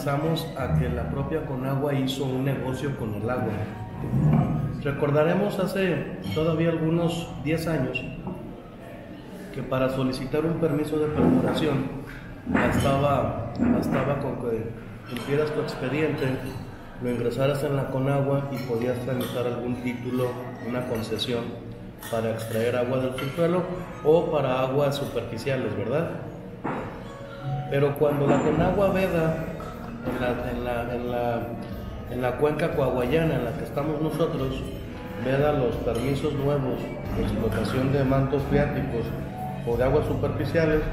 pasamos a que la propia Conagua hizo un negocio con el agua. Recordaremos hace todavía algunos 10 años que para solicitar un permiso de perforación bastaba con que cumplieras tu expediente, lo ingresaras en la Conagua y podías tramitar algún título, una concesión para extraer agua del subsuelo o para aguas superficiales, ¿verdad? Pero cuando la Conagua veda en la cuenca coahuayana en la que estamos nosotros, veda los permisos nuevos de explotación de mantos freáticos o de aguas superficiales,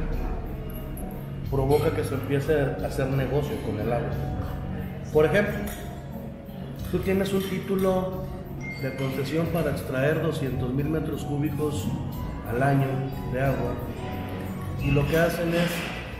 provoca que se empiece a hacer negocio con el agua. Por ejemplo, tú tienes un título de concesión para extraer 200,000 metros cúbicos al año de agua y lo que hacen es,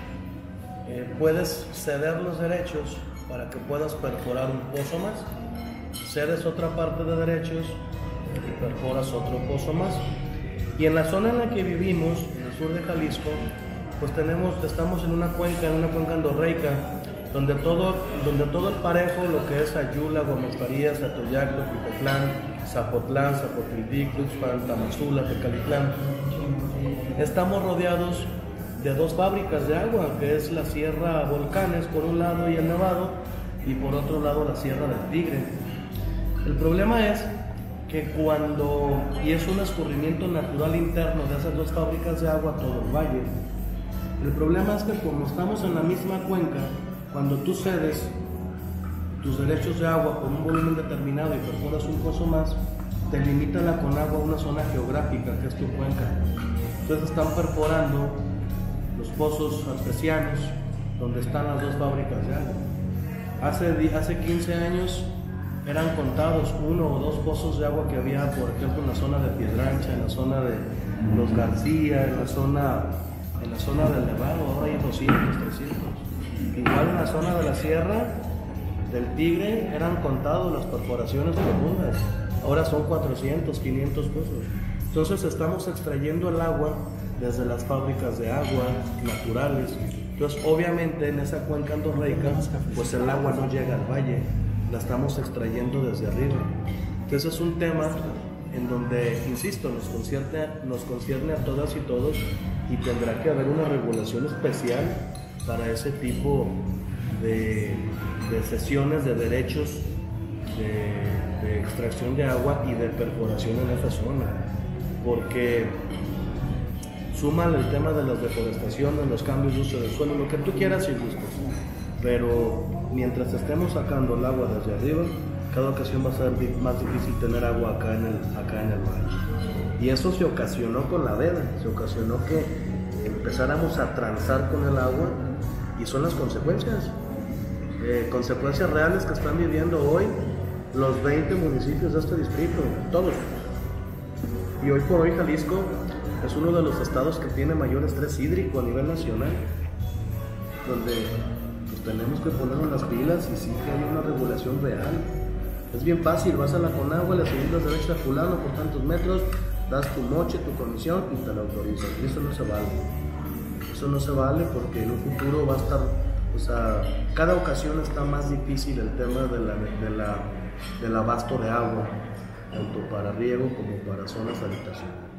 puedes ceder los derechos para que puedas perforar un pozo más, cedes otra parte de derechos y perforas otro pozo más. Y en la zona en la que vivimos, en el sur de Jalisco, pues estamos en una cuenca endorreica, donde todo el parejo, lo que es Ayula, Gómez Farías, Atoyac, Ticotlán, Zapotlán, Zapotiltic, Tuxpan, Tamazula, Tecalitlán, estamos rodeados de dos fábricas de agua, que es la Sierra Volcanes por un lado y el Nevado, y por otro lado la Sierra del Tigre. El problema es que y es un escurrimiento natural interno de esas dos fábricas de agua a todo el valle. El problema es que como estamos en la misma cuenca, cuando tú cedes tus derechos de agua por un volumen determinado y perforas un pozo más, te limita la Conagua a una zona geográfica que es tu cuenca. Entonces están perforando los pozos artesianos donde están las dos fábricas de agua. Hace 15 años eran contados 1 o 2 pozos de agua que había, por ejemplo, en la zona de Piedrancha, en la zona de Los García, en la zona del Nevado. Ahora hay 200, 300. Igual en la zona de la Sierra del Tigre eran contados las perforaciones profundas, ahora son 400, 500 pozos. Entonces estamos extrayendo el agua desde las fábricas de agua naturales. Entonces obviamente en esa cuenca endorreica pues el agua no llega al valle, la estamos extrayendo desde arriba. Entonces es un tema en donde, insisto, nos concierne a todas y todos, y tendrá que haber una regulación especial para ese tipo de cesiones de derechos de extracción de agua y de perforación en esa zona, porque súmale el tema de las deforestaciones, los cambios de uso del suelo, lo que tú quieras y gustes, pero mientras estemos sacando el agua desde arriba, cada ocasión va a ser más difícil tener agua acá en el valle. Y eso se ocasionó con la veda, se ocasionó que empezáramos a transar con el agua, y son las consecuencias reales que están viviendo hoy los 20 municipios de este distrito, todos. Y hoy por hoy Jalisco es uno de los estados que tiene mayor estrés hídrico a nivel nacional, donde pues tenemos que ponernos las pilas y sí que hay una regulación real. Es bien fácil, vas a la Conagua, le subes los derechos a fulano por tantos metros, das tu moche, tu comisión y te lo autorizan. Y eso no se vale. Eso no se vale porque en un futuro va a estar, o sea, cada ocasión está más difícil el tema del abasto de agua, tanto para riego como para zonas de habitación.